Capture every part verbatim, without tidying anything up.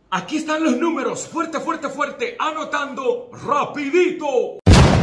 Aquí están los números, fuerte, fuerte, fuerte, anotando rapidito.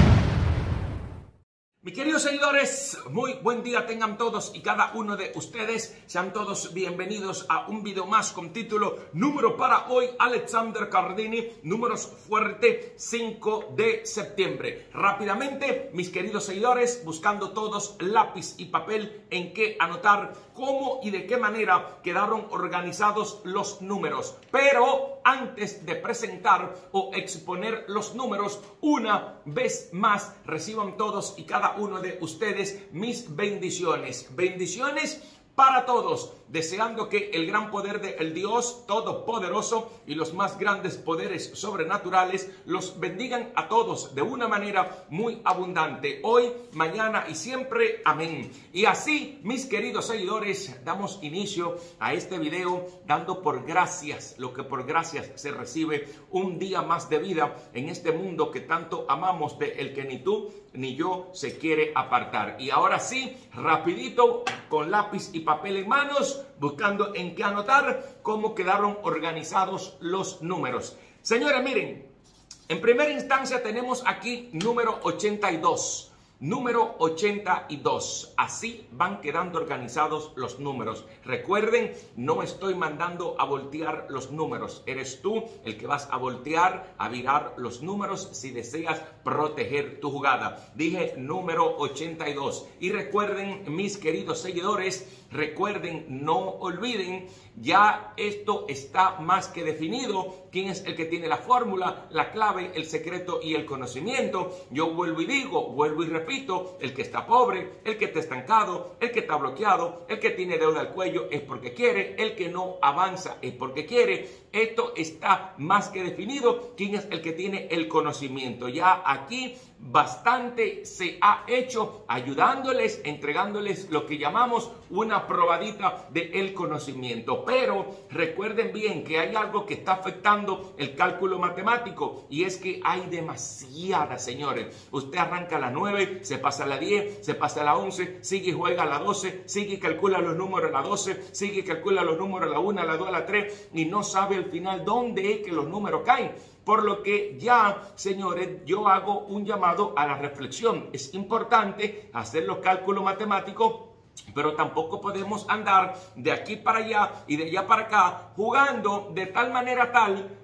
Mis queridos seguidores, muy buen día tengan todos y cada uno de ustedes. Sean todos bienvenidos a un video más con título Número para hoy, Alexander Cardini, números fuerte, cinco de septiembre. Rápidamente, mis queridos seguidores, buscando todos lápiz y papel en que anotar cómo y de qué manera quedaron organizados los números. Pero antes de presentar o exponer los números, una vez más, reciban todos y cada uno de ustedes mis bendiciones. Bendiciones para todos, deseando que el gran poder del Dios Todopoderoso y los más grandes poderes sobrenaturales los bendigan a todos de una manera muy abundante, hoy, mañana y siempre. Amén. Y así, mis queridos seguidores, damos inicio a este video dando por gracias lo que por gracias se recibe, un día más de vida en este mundo que tanto amamos, de el que ni tú ni yo se quiere apartar. Y ahora sí, rapidito, con lápiz y papel en manos, buscando en qué anotar cómo quedaron organizados los números. Señores, miren, en primera instancia tenemos aquí número ochenta y dos. Número ochenta y dos. Así van quedando organizados los números. Recuerden, no estoy mandando a voltear los números. Eres tú el que vas a voltear, a virar los números si deseas proteger tu jugada. Dije número ochenta y dos. Y recuerden, mis queridos seguidores, recuerden, no olviden, ya esto está más que definido. ¿Quién es el que tiene la fórmula, la clave, el secreto y el conocimiento? Yo vuelvo y digo, vuelvo y repito, el que está pobre, el que está estancado, el que está bloqueado, el que tiene deuda al cuello es porque quiere, el que no avanza es porque quiere. Esto está más que definido. ¿Quién es el que tiene el conocimiento? Ya aquí bastante se ha hecho ayudándoles, entregándoles lo que llamamos una probadita del conocimiento. Pero recuerden bien que hay algo que está afectando el cálculo matemático, y es que hay demasiadas, señores. Usted arranca a la nueve, se pasa a la diez, se pasa a la once, sigue y juega a la doce, sigue y calcula los números a la doce, sigue y calcula los números a la una, a la dos, a la tres, y no sabe al final dónde es que los números caen. Por lo que ya, señores, yo hago un llamado a la reflexión. Es importante hacer los cálculos matemáticos, pero tampoco podemos andar de aquí para allá y de allá para acá jugando de tal manera tal,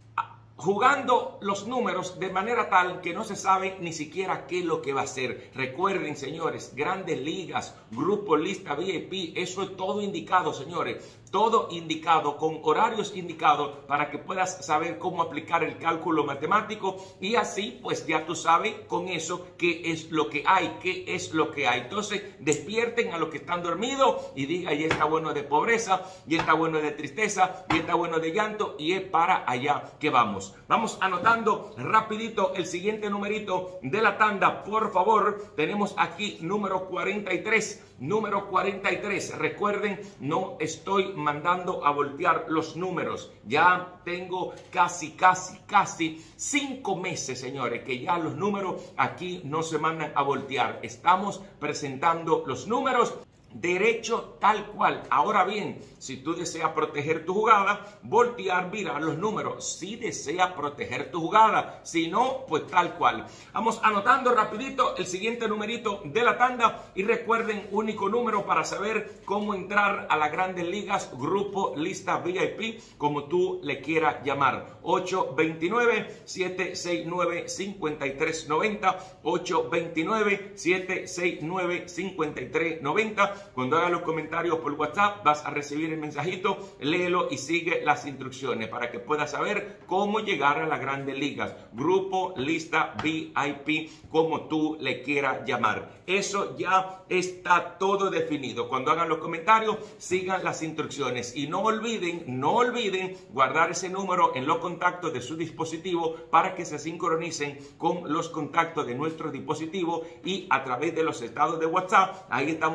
jugando los números de manera tal que no se sabe ni siquiera qué es lo que va a hacer. Recuerden, señores, grandes ligas, grupo, lista V I P, eso es todo indicado, señores. Todo indicado, con horarios indicados, para que puedas saber cómo aplicar el cálculo matemático, y así pues ya tú sabes con eso qué es lo que hay, qué es lo que hay. Entonces despierten a los que están dormidos y digan, y está bueno de pobreza, y está bueno de tristeza, y está bueno de llanto, y es para allá que vamos. Vamos anotando rapidito el siguiente numerito de la tanda, por favor. Tenemos aquí número cuarenta y tres. Número cuarenta y tres. Recuerden, no estoy mandando a voltear los números. Ya tengo casi, casi, casi cinco meses, señores, que ya los números aquí no se mandan a voltear. Estamos presentando los números derecho tal cual. Ahora bien, si tú deseas proteger tu jugada, voltear, virar los números. Si deseas proteger tu jugada, si no, pues tal cual. Vamos anotando rapidito el siguiente numerito de la tanda, y recuerden, único número para saber cómo entrar a las grandes ligas, grupo, lista V I P, como tú le quieras llamar. ocho dos nueve, siete seis nueve, cinco tres nueve cero, ocho dos nueve, siete seis nueve, cinco tres nueve cero. Cuando hagas los comentarios por WhatsApp, vas a recibir el mensajito, léelo y sigue las instrucciones para que puedas saber cómo llegar a las grandes ligas, grupo, lista, V I P, como tú le quieras llamar. Eso ya está todo definido. Cuando hagan los comentarios, sigan las instrucciones y no olviden, no olviden guardar ese número en los contactos de su dispositivo para que se sincronicen con los contactos de nuestro dispositivo, y a través de los estados de WhatsApp, ahí estamos poniendo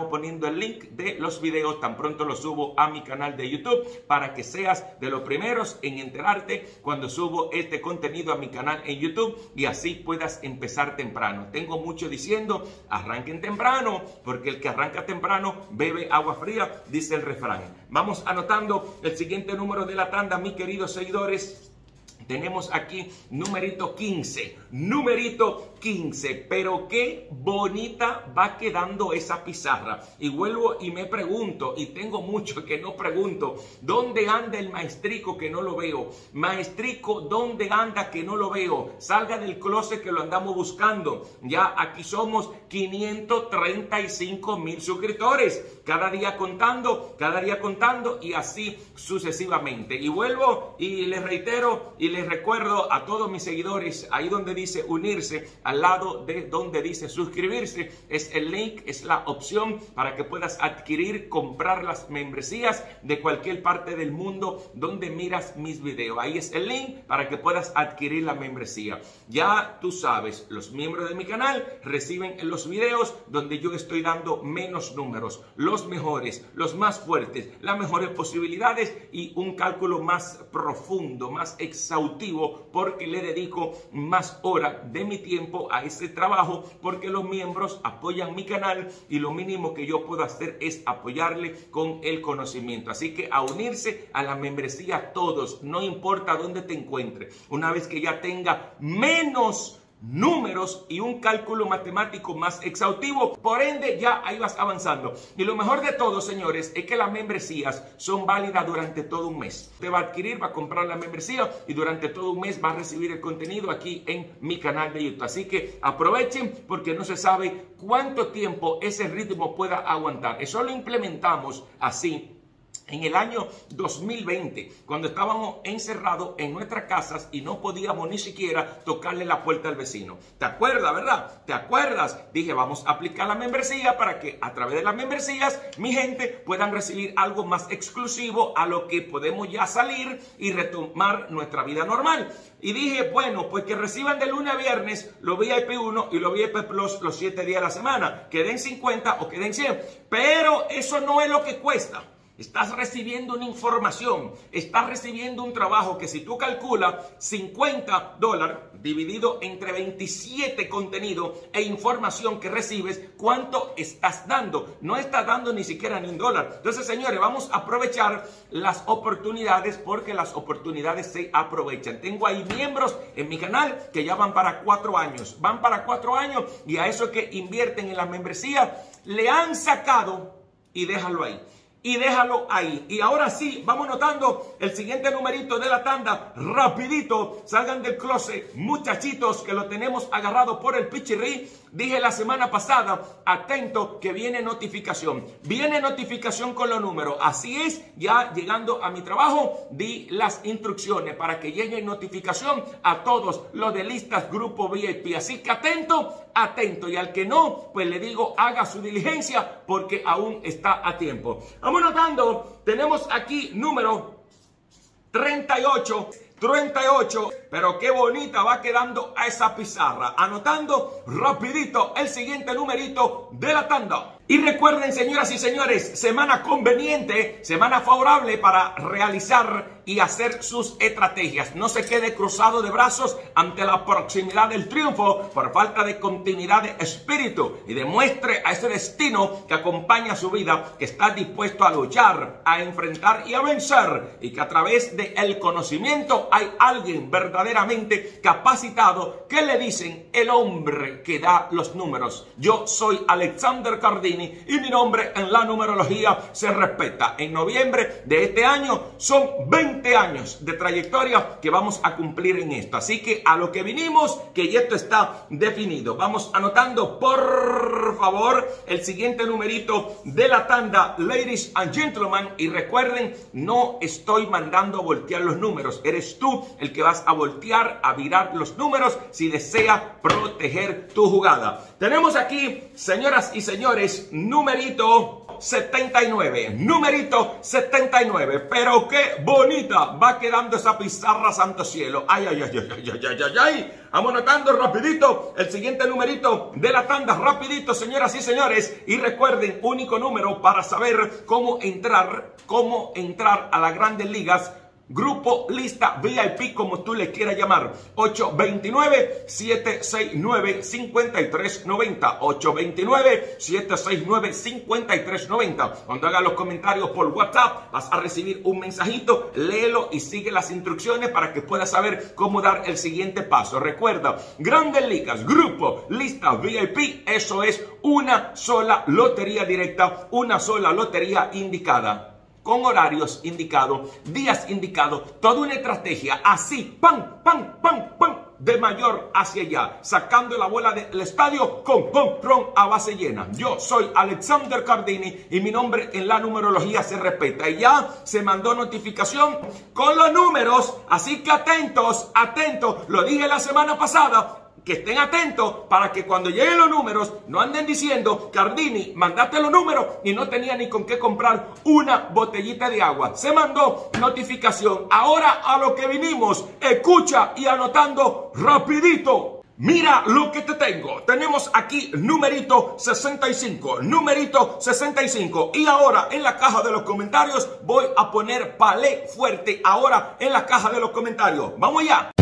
el link de los videos tan pronto los subo a mi canal de YouTube para que seas de los primeros en enterarte cuando subo este contenido a mi canal en YouTube y así puedas empezar temprano. Tengo mucho diciendo, arranquen temprano, porque el que arranca temprano bebe agua fría, dice el refrán. Vamos anotando el siguiente número de la tanda, mis queridos seguidores. Tenemos aquí numerito quince, numerito quince, pero qué bonita va quedando esa pizarra. Y vuelvo y me pregunto, y tengo mucho que no pregunto, ¿dónde anda el maestrico que no lo veo? Maestrico, ¿dónde anda que no lo veo? Salga del closet que lo andamos buscando. Ya aquí somos quinientos treinta y cinco mil suscriptores. Cada día contando, cada día contando y así sucesivamente. Y vuelvo y les reitero y les recuerdo a todos mis seguidores, ahí donde dice unirse, al lado de donde dice suscribirse, es el link, es la opción para que puedas adquirir, comprar las membresías de cualquier parte del mundo donde miras mis videos. Ahí es el link para que puedas adquirir la membresía. Ya tú sabes, los miembros de mi canal reciben en los videos donde yo estoy dando menos números, los mejores, los más fuertes, las mejores posibilidades y un cálculo más profundo, más exhaustivo, porque le dedico más horas de mi tiempo a ese trabajo, porque los miembros apoyan mi canal y lo mínimo que yo puedo hacer es apoyarle con el conocimiento. Así que a unirse a la membresía todos, no importa dónde te encuentres. Una vez que ya tenga menos números y un cálculo matemático más exhaustivo, por ende ya ahí vas avanzando. Y lo mejor de todo, señores, es que las membresías son válidas durante todo un mes. Usted va a adquirir, va a comprar la membresía y durante todo un mes va a recibir el contenido aquí en mi canal de YouTube. Así que aprovechen, porque no se sabe cuánto tiempo ese ritmo pueda aguantar. Eso lo implementamos así en el año dos mil veinte, cuando estábamos encerrados en nuestras casas y no podíamos ni siquiera tocarle la puerta al vecino. ¿Te acuerdas, verdad? ¿Te acuerdas? Dije, vamos a aplicar la membresía para que a través de las membresías mi gente puedan recibir algo más exclusivo a lo que podemos ya salir y retomar nuestra vida normal. Y dije, bueno, pues que reciban de lunes a viernes los V I P uno y los V I P Plus los siete días a la semana. Queden cincuenta o queden cien. Pero eso no es lo que cuesta. Estás recibiendo una información, estás recibiendo un trabajo que si tú calculas cincuenta dólares dividido entre veintisiete contenidos e información que recibes, ¿cuánto estás dando? No estás dando ni siquiera ni un dólar. Entonces, señores, vamos a aprovechar las oportunidades porque las oportunidades se aprovechan. Tengo ahí miembros en mi canal que ya van para cuatro años. Van para cuatro años y a eso que invierten en la membresía le han sacado y déjalo ahí. Y déjalo ahí. Y ahora sí, vamos notando el siguiente numerito de la tanda. Rapidito, salgan del closet, muchachitos, que lo tenemos agarrado por el pichirrí. Dije la semana pasada, atento, que viene notificación. Viene notificación con los números. Así es, ya llegando a mi trabajo, di las instrucciones para que llegue notificación a todos los de listas Grupo V I P. Así que atento, atento. Y al que no, pues le digo, haga su diligencia porque aún está a tiempo. Vamos notando, tenemos aquí número treinta y ocho. treinta y ocho, pero qué bonita va quedando a esa pizarra. Anotando rapidito el siguiente numerito de la tanda. Y recuerden, señoras y señores, semana conveniente, semana favorable para realizar y hacer sus estrategias. No se quede cruzado de brazos ante la proximidad del triunfo por falta de continuidad de espíritu y demuestre a ese destino que acompaña su vida que está dispuesto a luchar, a enfrentar y a vencer, y que a través del conocimiento hay alguien verdaderamente capacitado que le dicen el hombre que da los números. Yo soy Alexander Cardini y mi nombre en la numerología se respeta. En noviembre de este año son veinte años de trayectoria que vamos a cumplir en esto. Así que a lo que vinimos, que ya esto está definido. Vamos anotando, por favor, el siguiente numerito de la tanda, ladies and gentlemen. Y recuerden, no estoy mandando a voltear los números. Eres tú el que vas a voltear, a virar los números si desea proteger tu jugada. Tenemos aquí, señoras y señores, numerito setenta y nueve. Numerito setenta y nueve. Pero qué bonito bonita va quedando esa pizarra, santo cielo. Ay, ay, ay, ay, ay, ay, ay, ay. Vamos anotando rapidito el siguiente numerito de la tanda. Rapidito, señoras y señores. Y recuerden, único número para saber cómo entrar, cómo entrar a las Grandes Ligas. Grupo, lista, V I P, como tú le quieras llamar. ocho dos nueve, siete seis nueve, cinco tres nueve cero. ocho dos nueve, siete seis nueve, cinco tres nueve cero. Cuando hagas los comentarios por WhatsApp, vas a recibir un mensajito. Léelo y sigue las instrucciones para que puedas saber cómo dar el siguiente paso. Recuerda, Grandes Ligas, grupo, lista, V I P. Eso es una sola lotería directa, una sola lotería indicada, con horarios indicados, días indicados, toda una estrategia así, pam, pam, pam, pam, de mayor hacia allá, sacando la bola del estadio con control a base llena. Yo soy Alexander Cardini y mi nombre en la numerología se respeta. Y ya se mandó notificación con los números, así que atentos, atentos, lo dije la semana pasada. Que estén atentos para que cuando lleguen los números no anden diciendo: Cardini, mandaste los números y no tenía ni con qué comprar una botellita de agua. Se mandó notificación. Ahora a lo que vinimos, escucha y anotando rapidito. Mira lo que te tengo. Tenemos aquí numerito sesenta y cinco, numerito sesenta y cinco. Y ahora en la caja de los comentarios voy a poner palé fuerte. Ahora en la caja de los comentarios. Vamos allá.